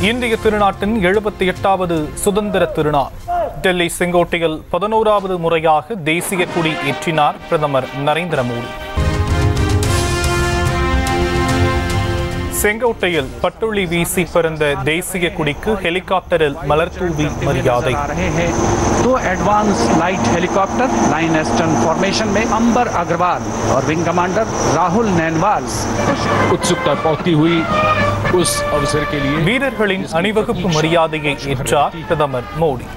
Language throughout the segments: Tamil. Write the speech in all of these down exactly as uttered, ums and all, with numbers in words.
இந்திய திருநாட்டின் எழுபத்தி எட்டாவது சுதந்திர திருநாள். டெல்லி செங்கோட்டையில் பதினோராவது முறையாக தேசிய கொடி ஏற்றினார் பிரதமர் நரேந்திர மோடி. செங்கோட்டையில் பட்டுள்ளி வீசி பறந்த தேசிய கொடிக்கு ஹெலிகாப்டரில் மலர் தூவி மரியாதை. दो advance light helicopter line astern formation में अंबर अग्रवाल और विंग कमांडर राहुल नैनवाल उत्सुकता पहुंची हुई उस अवसर के लिए வீரர்களின் அணிவகுப்பு மரியாதையை ஏற்றார் பிரதமர் மோடி.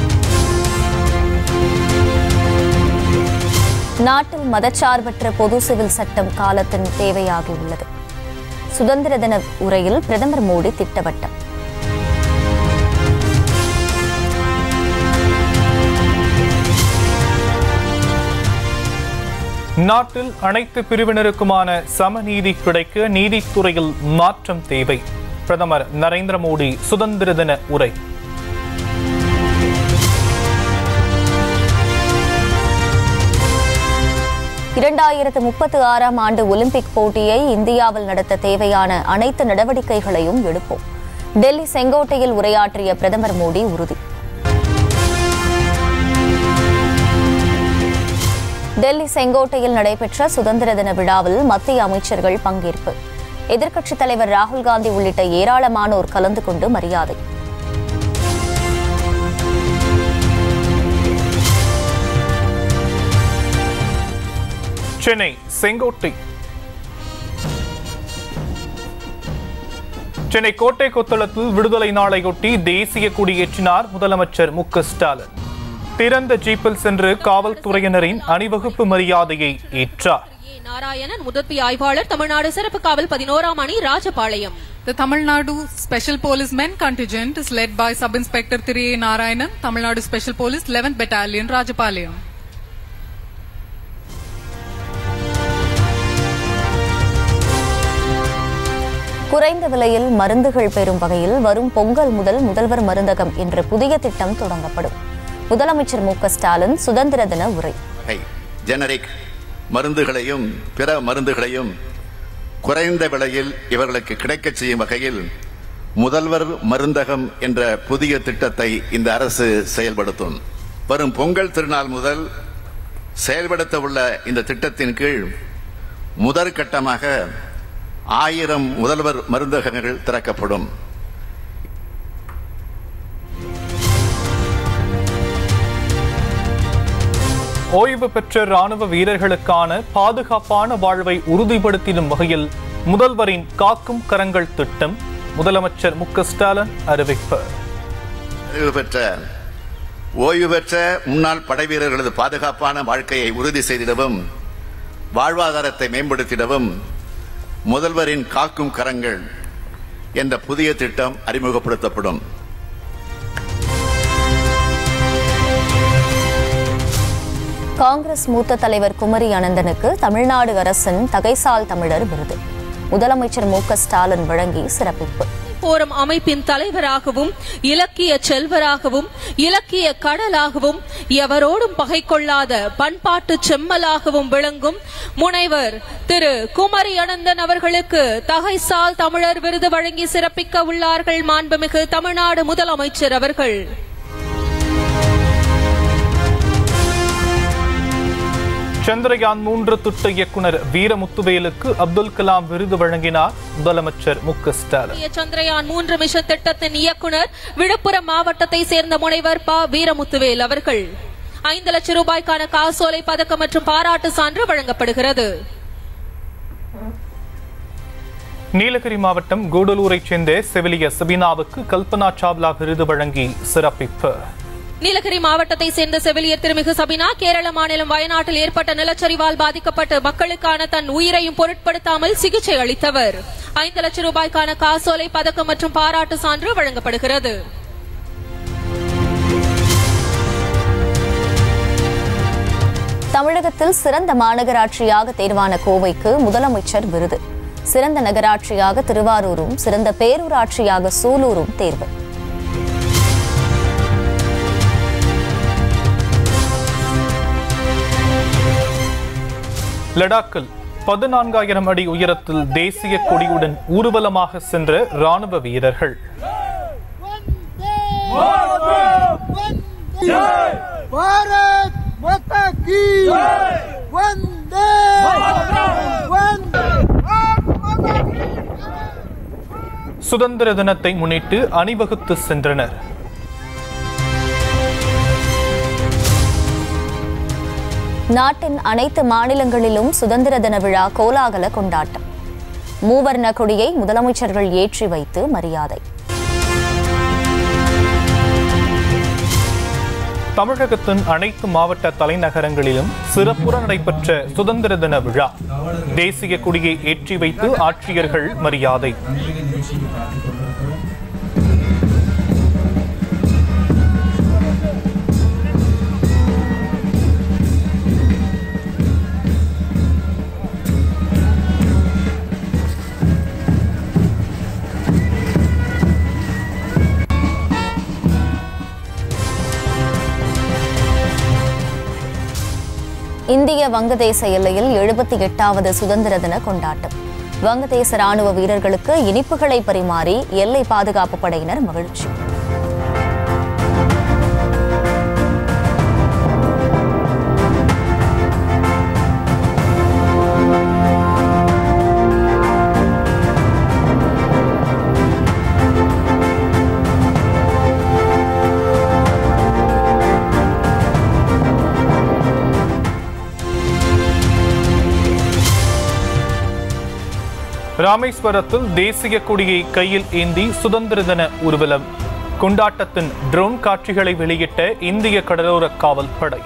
நாட்டில் மதச்சார்பற்ற பொது சிவில் சட்டம் காலத்தின் தேவையாகியுள்ளது. சுதந்திர தின உரையில் பிரதமர் மோடி திட்டவட்டம். நாட்டில் அனைத்து பிரிவினருக்குமான சமநீதி கிடைக்க நீதித்துறையில் மாற்றம் தேவை. பிரதமர் நரேந்திர மோடி சுதந்திர தின உரை. இரண்டாயிரத்து முப்பத்தி ஆறாம் ஆண்டு ஒலிம்பிக் போட்டியை இந்தியாவில் நடத்த தேவையான அனைத்து நடவடிக்கைகளையும் எடுப்போம். டெல்லி செங்கோட்டையில் உரையாற்றிய பிரதமர் மோடி உறுதி. டெல்லி செங்கோட்டையில் நடைபெற்ற சுதந்திர தின விழாவில் மத்திய அமைச்சர்கள் பங்கேற்பு. எதிர்க்கட்சித் தலைவர் ராகுல் காந்தி உள்ளிட்ட ஏராளமானோர் கலந்து கொண்டு மரியாதை. சென்னை செங்கோட்டை சென்னை கோட்டை கொத்தளத்தில் விடுதலை நாளையொட்டி தேசிய கொடியேற்றினார் முதலமைச்சர் மு க ஸ்டாலின். திறந்த ஜீப்பில் சென்று காவல்துறையினரின் அணிவகுப்பு மரியாதையை ஏற்றார். நாராயணன் முதன்மை ஆய்வாளர், தமிழ்நாடு சிறப்பு காவல் பதினோராம் அணி, Rajapalayam. The Tamil Nadu Special Police Men contingent is led by Sub Inspector three A Narayanan, Tamil Nadu Special Police eleventh Battalion, Rajapalayam. குறைந்த விலையில் மருந்துகள் பெறும் வகையில் வரும் பொங்கல் முதல் முதல்வர் மருந்தகம் என்ற புதிய திட்டம் தொடங்கப்படும். முதலமைச்சர் மு க ஸ்டாலின் சுதந்திர தின உரை. ஜெனரிக் மருந்துகளையும் பிற மருந்துகளையும் குறைந்த விலையில் இவர்களுக்கு கிடைக்கச் செய்யும் வகையில் முதல்வர் மருந்தகம் என்ற புதிய திட்டத்தை இந்த அரசு செயல்படுத்தும். வரும் பொங்கல் திருநாள் முதல் செயல்படுத்த உள்ள இந்த திட்டத்தின் கீழ் முதற்கட்டமாக ஆயிரம் முதல்வர் மருந்தகங்கள் திறக்கப்படும். ஓய்வு பெற்ற ராணுவ வீரர்களுக்கான பாதுகாப்பான வாழ்வை உறுதிப்படுத்திடும் வகையில் முதல்வரின் காக்கும் கரங்கள் திட்டம் முதலமைச்சர் மு க ஸ்டாலின் அறிவிப்பு. ஓய்வு பெற்ற ஓய்வு பெற்ற முன்னாள் படை வீரர்களது பாதுகாப்பான வாழ்க்கையை உறுதி செய்திடவும் வாழ்வாதாரத்தை மேம்படுத்திடவும் முதல்வரின் காக்கும் கரங்கள் என்ற புதிய திட்டம் அறிமுகப்படுத்தப்படும். காங்கிரஸ் மூத்த தலைவர் குமரி அனந்தனுக்கு தமிழ்நாடு அரசின் தகைசால் தமிழர் விருது முதலமைச்சர் மு க ஸ்டாலின் வழங்கி சிறப்பிப்பு. போரம் அமைப்பின் தலைவராகவும் இலக்கிய செல்வராகவும் இலக்கிய கடலாகவும் எவரோடும் பகை கொள்ளாத பண்பாட்டு செம்மலாகவும் விளங்கும் முனைவர் திரு குமரி அனந்தன் அவர்களுக்கு தகைசால் தமிழர் விருது வழங்கி சிறப்பிக்க உள்ளார்கள் மாண்புமிகு தமிழ்நாடு முதலமைச்சர் அவர்கள். சந்திரயான் மூன்று திட்ட இயக்குனர் வீரமுத்துவேலுக்கு அப்துல் கலாம் விருது வழங்கினார் முதலமைச்சர் மு க ஸ்டாலின். சந்திரயான் மூன்று மிஷன் திட்டத்தின் இயக்குனர் விழுப்புரம் மாவட்டத்தை சேர்ந்த முனைவர் ப வீரமுத்துவேல் அவர்கள். ஐந்து லட்சம் ரூபாய்க்கான காசோலை பதக்கம் மற்றும் பாராட்டு சான்று வழங்கப்படுகிறது. நீலகிரி மாவட்டம் கூடலூரைச் சேர்ந்த செவிலியர் சபீனாவுக்கு கல்பனா சாவ்லா விருது வழங்கி சிறப்பிப்பு. நீலகிரி மாவட்டத்தை சேர்ந்த செவிலியர் திருமிகு சபினா கேரள மாநிலம் வயநாட்டில் ஏற்பட்ட நிலச்சரிவால் பாதிக்கப்பட்ட மக்களுக்கான தன் உயிரையும் பொருட்படுத்தாமல் சிகிச்சை அளித்தவர். ஐந்து லட்சம் ரூபாய்க்கான காசோலை பதக்கம் மற்றும் பாராட்டு சான்று வழங்கப்படுகிறது. தமிழகத்தில் சிறந்த மாநகராட்சியாக தேர்வான கோவைக்கு முதலமைச்சர் விருது. சிறந்த நகராட்சியாக திருவாரூரும் சிறந்த பேரூராட்சியாக சூலூரும் தேர்வு. லடாக்கில் பதினான்காயிரம் அடி உயரத்தில் தேசிய கொடியுடன் ஊர்வலமாக சென்ற ராணுவ வீரர்கள். भारत माता की वंदे वंदे। சுதந்திர தினத்தை முன்னிட்டு அணிவகுத்து சென்றனர். நாட்டின் அனைத்து மாநிலங்களிலும் சுதந்திர தின விழா கோலாகல கொண்டாட்டம். மூவர்ண கொடியை முதலமைச்சர்கள் ஏற்றி வைத்து மரியாதை. தமிழகத்தின் அனைத்து மாவட்ட தலைநகரங்களிலும் சிறப்புற நடைபெற்ற சுதந்திர தின விழா. தேசிய கொடியை ஏற்றி வைத்து ஆட்சியர்கள் மரியாதை. இந்திய வங்கதேச எல்லையில் எழுபத்தி எட்டாவது சுதந்திர தின கொண்டாட்டம். வங்கதேச ராணுவ வீரர்களுக்கு இனிப்புகளை பரிமாறி எல்லை பாதுகாப்பு படையினர் மகிழ்ச்சி. ராமேஸ்வரத்தில் தேசிய கொடியை கையில் ஏந்தி சுதந்திர தின ஊர்வலம். கொண்டாட்டத்தின் ட்ரோன் காட்சிகளை வெளியிட்ட இந்திய கடலோர காவல் படை.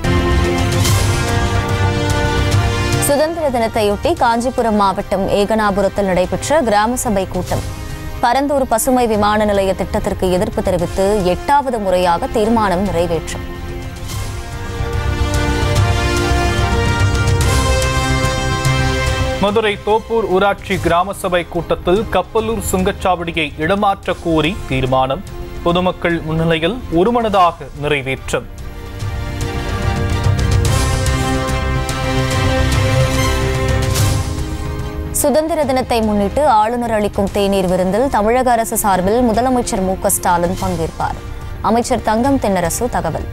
சுதந்திர தினத்தையொட்டி காஞ்சிபுரம் மாவட்டம் ஏகனாபுரத்தில் நடைபெற்ற கிராம சபை கூட்டம். பரந்தூர் பசுமை விமான நிலைய திட்டத்திற்கு எதிர்ப்பு தெரிவித்து எட்டாவது முறையாக தீர்மானம் நிறைவேற்றம். மதுரை தோப்பூர் ஊராட்சி கிராம சபை கூட்டத்தில் கப்பலூர் சுங்கச்சாவடியை இடமாற்ற கோரி தீர்மானம். பொதுமக்கள் முன்னிலையில் ஒருமனதாக நிறைவேற்றம். சுதந்திர தினத்தை முன்னிட்டு ஆளுநர் அளிக்கும் தேநீர் விருந்தில் தமிழக அரசு சார்பில் முதலமைச்சர் மு க ஸ்டாலின் பங்கேற்பார். அமைச்சர் தங்கம் தென்னரசு தகவல்.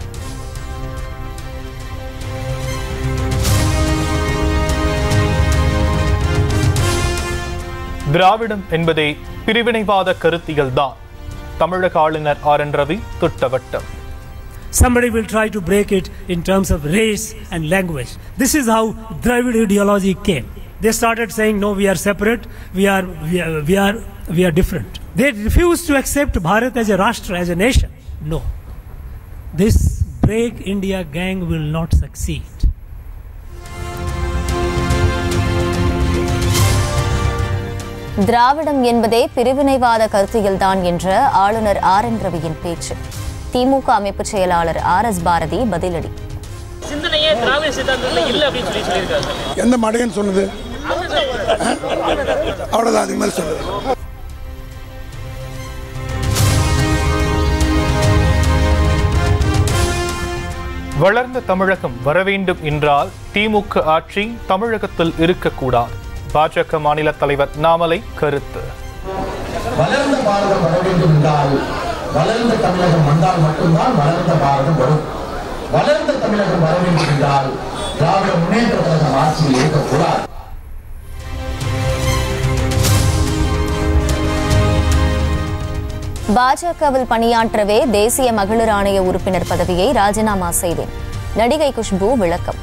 திராவிடம் என்பதே பிரிவினைவாத கருத்தியல் தான். தமிழக ஆளுநர் ஆர் என் ரவி திட்டவட்டம். Somebody will try to break it in terms of race and language. This is how Dravid ideology came. They started saying, no, we are separate, we are, we are, we are, we are different. They refused to accept Bharat as a Rashtra, as a nation. No. This break India gang will not succeed. திராவிடம் என்பதே பிரிவினைவாத கருத்தியல்தான் என்ற ஆளுநர் ஆர் என் ரவியின் பேச்சு. திமுக அமைப்பு செயலாளர் ஆர் எஸ் பாரதி பதிலடி. எந்த மடையன் சொன்னது? அவ்வளவுதான், அதுக்கு மேல சொன்னது. வளர்ந்த தமிழகம் வர வேண்டும் என்றால் திமுக ஆட்சி தமிழகத்தில் இருக்கக்கூடாது. பாஜக மாநில தலைவர் நாமலை கருத்து. வளர்ந்த பாரதம் வர வேண்டும் என்றால் வளர்ந்த தமிழகம் வந்தால் மட்டும்தான் வளர்ந்த பாரதம் வரும். வளர்ந்த தமிழகம் வர வேண்டும் என்றால் திராவிட முன்னேற்ற கழகம் ஆட்சியில் இருக்கக்கூடாது. பாஜகவில் பணியாற்றவே தேசிய மகளிர் ஆணைய உறுப்பினர் பதவியை ராஜினாமா செய்தேன். நடிகை குஷ்பு விளக்கம்.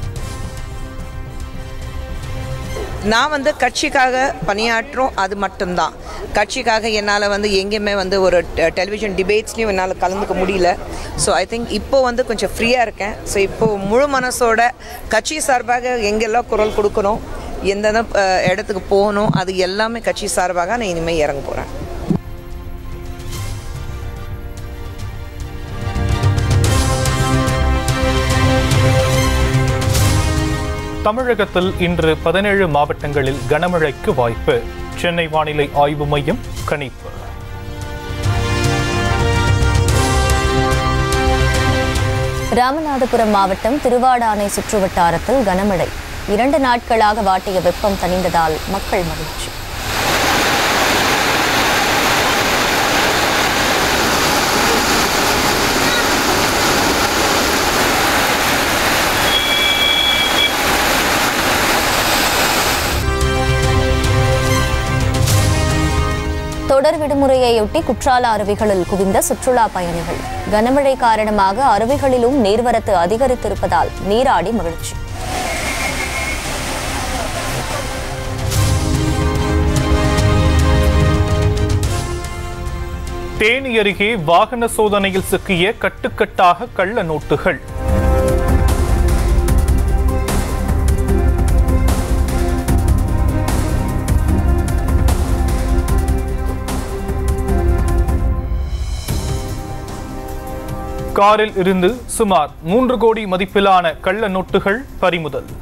நான் வந்து கட்சிக்காக பணியாற்றும், அது மட்டும்தான். கட்சிக்காக என்னால் வந்து எங்கேயுமே வந்து ஒரு டெலிவிஷன் டிபேட்ஸ்லையும் என்னால் கலந்துக்க முடியல. ஸோ ஐ திங்க் இப்போது வந்து கொஞ்சம் ஃப்ரீயாக இருக்கேன். ஸோ இப்போது முழு மனசோட கட்சி சார்பாக எங்கெல்லாம் குரல் கொடுக்கணும், எந்தெந்த இடத்துக்கு போகணும், அது எல்லாமே கட்சி சார்பாக நான் இனிமேல் இறங்க போகிறேன். தமிழகத்தில் இன்று பதினேழு மாவட்டங்களில் கனமழைக்கு வாய்ப்பு. சென்னை வானிலை ஆய்வு மையம் கணிப்பு. ராமநாதபுரம் மாவட்டம் திருவாடானை சுற்றுவட்டாரத்தில் கனமழை. இரண்டு நாட்களாக வாட்டிய வெப்பம் தணிந்ததால் மக்கள் மகிழ்ச்சி. தொடர் விடுமுறையையொட்டி குற்றால அருவிகளில் குவிந்த சுற்றுலா பயணிகள். கனமழை காரணமாக அருவிகளிலும் நீர்வரத்து அதிகரித்திருப்பதால் நீராடி மகிழ்ச்சி. தேனி அருகே வாகன சோதனையில் சிக்கிய கட்டுக்கட்டாக கள்ள நோட்டுகள். காரில் இருந்து சுமார் மூன்று கோடி மதிப்பிலான கள்ள நோட்டுகள் பறிமுதல்.